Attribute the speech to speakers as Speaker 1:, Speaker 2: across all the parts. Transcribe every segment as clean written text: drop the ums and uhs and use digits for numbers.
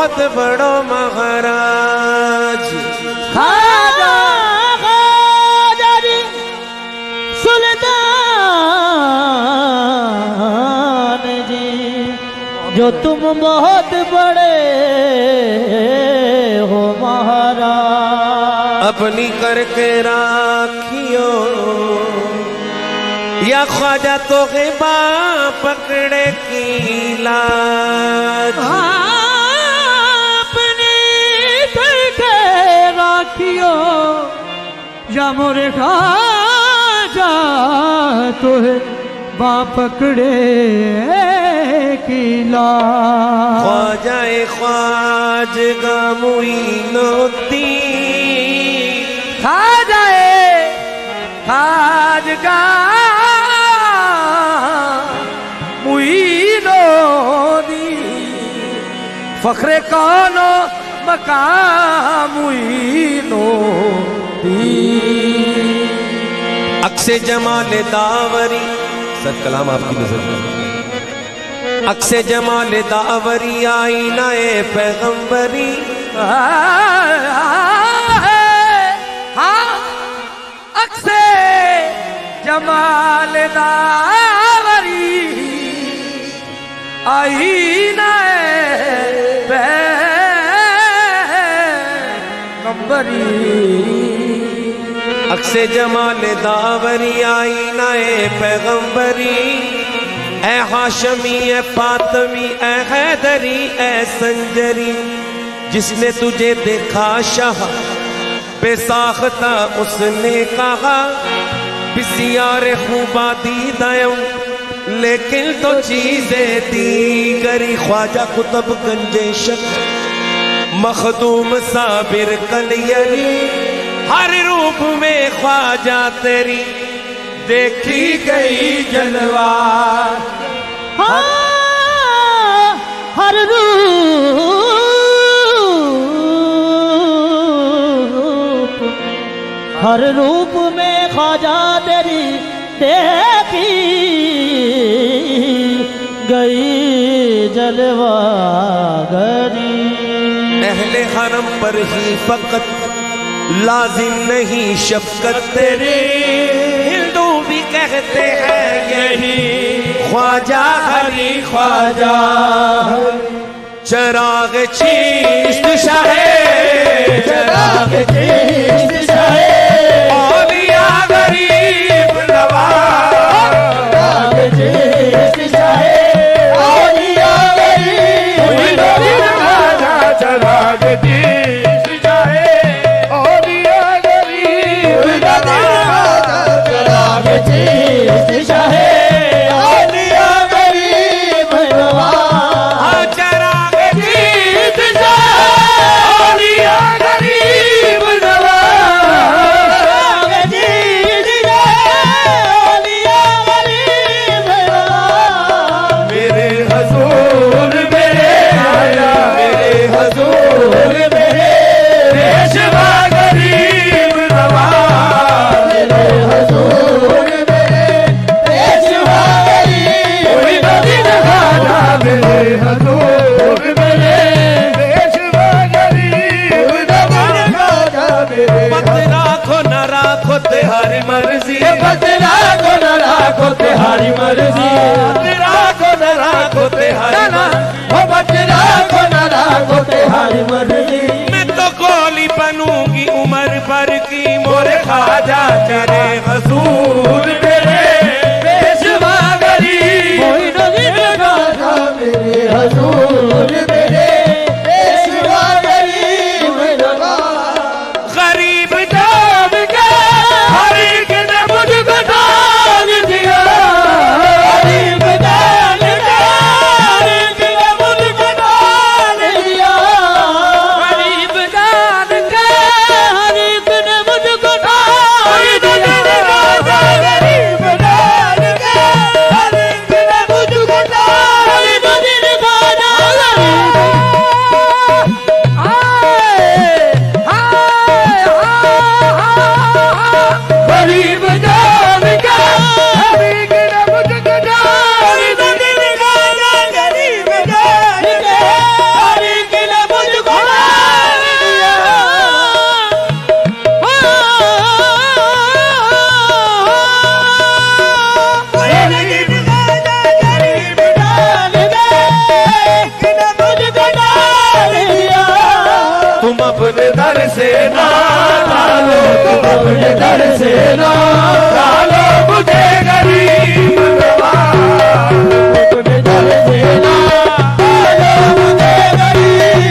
Speaker 1: बहुत बड़ो महाराज
Speaker 2: खाजा खाजा जी सुल्तान जी, जो तुम बहुत बड़े हो महाराज।
Speaker 1: अपनी करके राखियो या ख्वाजा तो गिबा पकड़े की लाज।
Speaker 2: अपनी करके राखियो या मोरे ख्वाजा तो बा पकड़े की लाज।
Speaker 1: ख्वाजाए ख्वाजगा मुईनुद्दीन,
Speaker 2: खाजाए खाजगा मुईनुद्दीन, फखरे कौनो मकाम मुईनुद्दीन।
Speaker 1: अक्से जमाल दावरी, सत कलाम आपकी नजर में। अक्से जमाल दावरी आईना ए पैगंबरी,
Speaker 2: अक्से जमाल दावरी आईना पैगंबरी।
Speaker 1: अक्से जमाल दावरी आईना ए पैगंबरी, ए हाशमी ए फातमी ए हैदरी ए संजरी। जिसने तुझे देखा शाह बेसाख्ता उसने कहा, बिसियार खूबा दीदायूं लेकिन तो चीजें दीगरी। ख्वाजा कुतुब गंजे शक मखदूम साबिर कलियरी, हर रूप में ख्वाजा तेरी देखी गई जलवा।
Speaker 2: हर रूप में ख्वाजा तेरी देखी गई जलवा गरी।
Speaker 1: अहले हरम पर ही फकत लाजिम नहीं शफकत तेरे, हिंदू भी कहते हैं यही ख्वाजा हरी ख्वाजा। चराग चीश्त शाहे, चराग चीश्त शाहे, औलिया गरीब नवाज। चराग चीश्त शाहे, औलिया गरीब नवाज। चराग चीश्त शाहे, औलिया गरीब नवाज। चराग चीश्त शाहे, औलिया गरीब नवाज। चराग चीश्त शाहे, औलिया गरीब नवाज। चराग चीश्त शाहे, औलिया गरीब नवाज। मेरे हुजूर मेरे आया, मेरे हुजूर मेरे पेशवा गरीब नवाज। मेरे हुजूर मेरे पेशवा गरीब नवाज। मेरे हुजूर मेरे पेशवा गरीब नवाज। मत राखो न राखो तेहारी मर्जी, मत राखो न राखो तेहारी मर्जी। मत राखो न राखो तेहारी मर्जी, मत राखो न राखो तेहारी मर्जी। मैं तो गोली बनूंगी उमर भर की, मोरे ख्वाजा तेरे हुजूर मेरे पेशवा गरीब। मेरे हुजूर मेरे पेशवा गरीब नवाज। गरीब जान के हर एक ने मुझको दान दिया, गरीब जान के हर एक ने मुझको दान दिया। गरीब जान के हर एक ने मुझको दान दिया। गरीब जान के हर एक ने मुझको दान दिया। तुम अपने दर से ना डालो,
Speaker 2: तुम अपने दर से ना
Speaker 1: डालो मुझे गरीब नवाज,
Speaker 2: अपने दर से ना डालो मुझे गरीब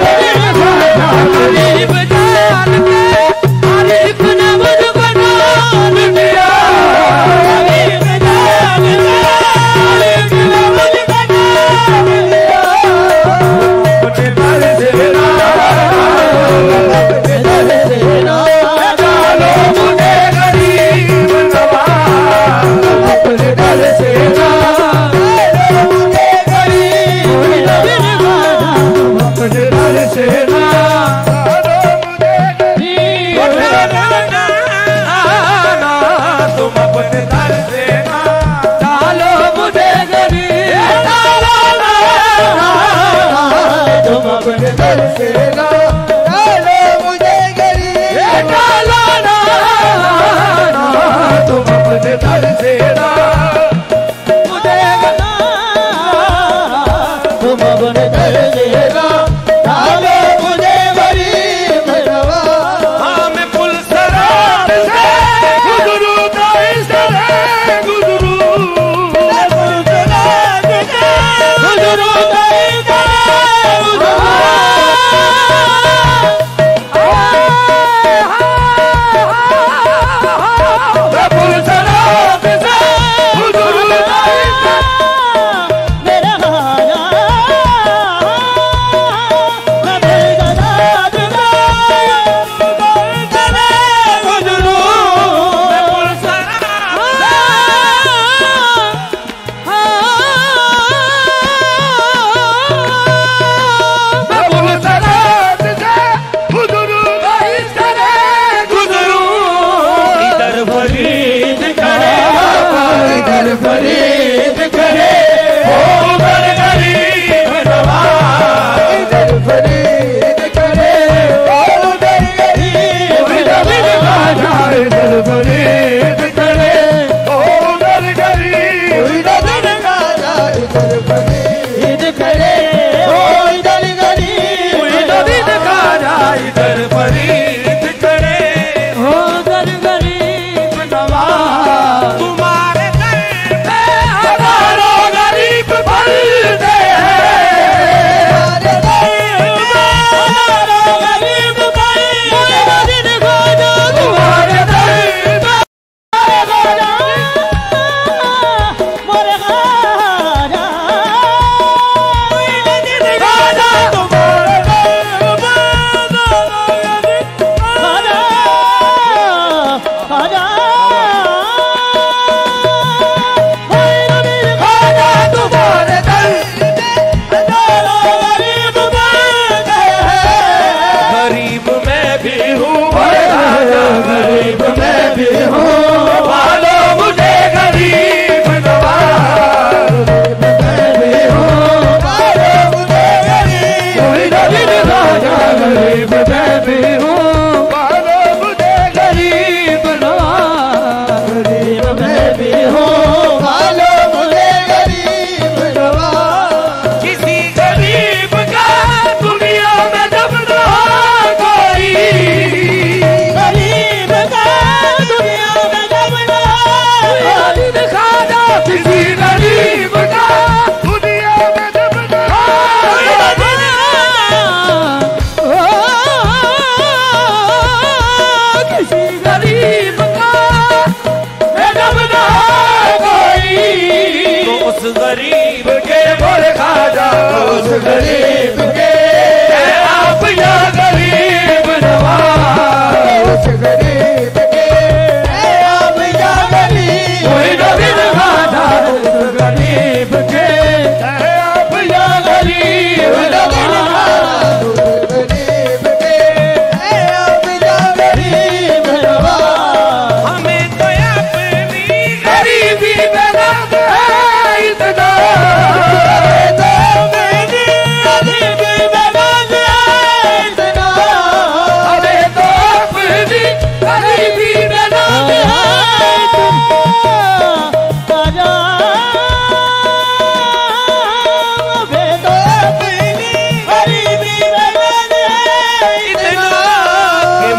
Speaker 2: जान के हर एक ने मुझ बना दिया, गरीब जान के हर एक ने मुझ बना दिया,
Speaker 1: अपने दर से ना
Speaker 2: अपने दर से ना
Speaker 1: डालो मुझे गरीब नवाज,
Speaker 2: अपने दर से ना डालो मुझे गरीब नवाज,
Speaker 1: अपने दर से ना तुम अपने दर से ना
Speaker 2: डालो मुझे गरीब, तुम अपने दर से ना डालो मुझे गरीब,
Speaker 1: तुम अपने दर से ना
Speaker 2: मुझे गना, तुम अपने दर से ना डालो मुझे गरीब नवाज,
Speaker 1: हाँ मैं पुल सरार से गुजरू तो इस तरह गुजरू, मैं पुल सरार से गुजरू तो इस तरह
Speaker 2: मेरे राजा मैं तेरे गदाद
Speaker 1: गुजरू, मैं पुल सरार से गुजरू तो इस तरह गुजरू, इधर फरीद करे, इधर फरीद करे, हो उधर गरीब नवाज, इधर फरीद करे, हो उधर गरीब नवाज, इधर फरीद करे, हो उधर गरीब नवाज, इधर फरीद
Speaker 2: ईद करे हो इधर गरीब
Speaker 1: इधर फरीद करे,
Speaker 2: हो इधर गरीब नवाज,
Speaker 1: तुम्हारे दर पे हजारों गरीब पलते हैं,
Speaker 2: हजारों गरीब भाई दिन खाजा
Speaker 1: तुम्हारे दर पे
Speaker 2: मोरे खाजा
Speaker 1: राजा तुम्हारे
Speaker 2: खाजा
Speaker 1: राजा तुम्हारे दर गरीब मैं भी हूँ, गरीब मैं भी हूँ, पालो मुझे गरीब नवाज, मैं भी हूँ, पालो मुझे गरीब, राजा गरीब मैं भी हूँ, पालो मुझे गरीब नवाज,
Speaker 2: गरीब मैं भी हूँ भालो मुझे गरीब नवाज,
Speaker 1: किसी गरीब का दुनिया में जब ना कोई,
Speaker 2: गरीब का दुनिया में जब ना
Speaker 1: खाजा किसी गरीब का दुनिया में जब ना
Speaker 2: किसी
Speaker 1: गरीब का जब ना कोई, तो उस गरीब के बोले खाजा, उस गरीब के आप या गरीब नवाज, उस गरीब के
Speaker 2: अब जा गरीब
Speaker 1: कोई नबी खाजा, उस गरीब के आप या गरीब नवाज,
Speaker 2: गरीब के अब जा गरीब नवाज,
Speaker 1: हमें तो अपनी गरीबी बना दे इतना,
Speaker 2: गरीब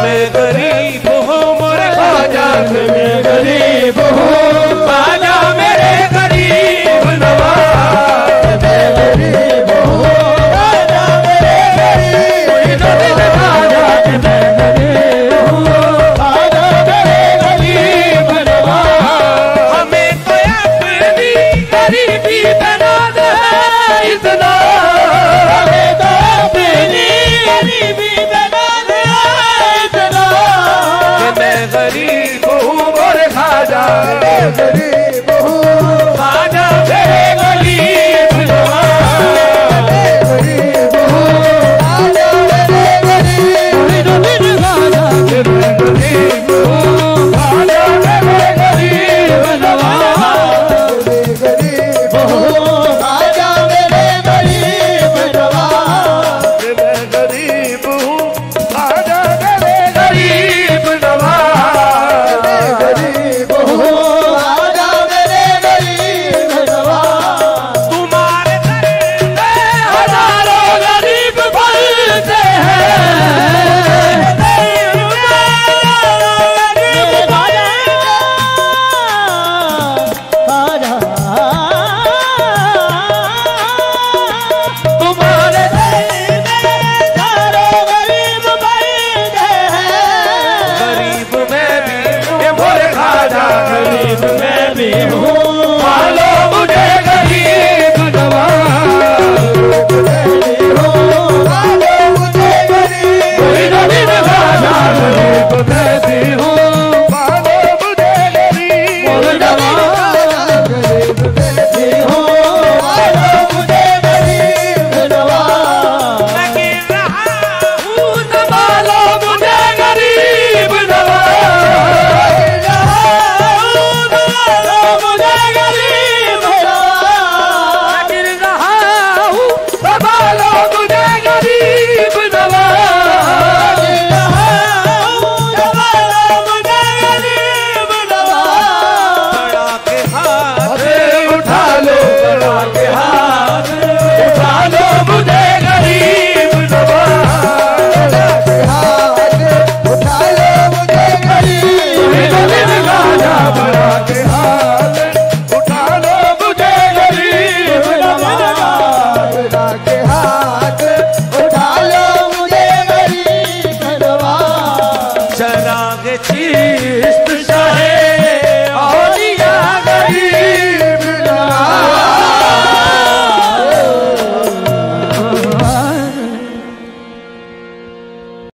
Speaker 1: मैं गरीब हूँ मोरे ख्वाजा
Speaker 2: मैं गरीब हूँ ख्वाजा मेरे गरीब नवाज मैं गरीब हूँ ख्वाजा मेरे गरीब नवाज मैं गरीब हूँ ख्वाजा मेरे गरीब नवाज
Speaker 1: हमें तो अपनी
Speaker 2: गरीबी बना दे इतना हमें तो अपनी गरीबी बना दे इतना
Speaker 1: मैं गरीब हूँ
Speaker 2: मोरे ख्वाजा गरीब